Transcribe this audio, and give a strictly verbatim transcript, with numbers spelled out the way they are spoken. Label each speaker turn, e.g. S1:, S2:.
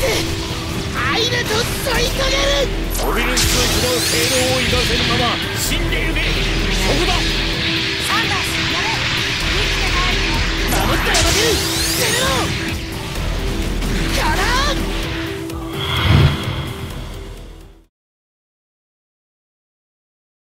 S1: アイラと添い遂げる。モビルスーツの性能を生かせぬまま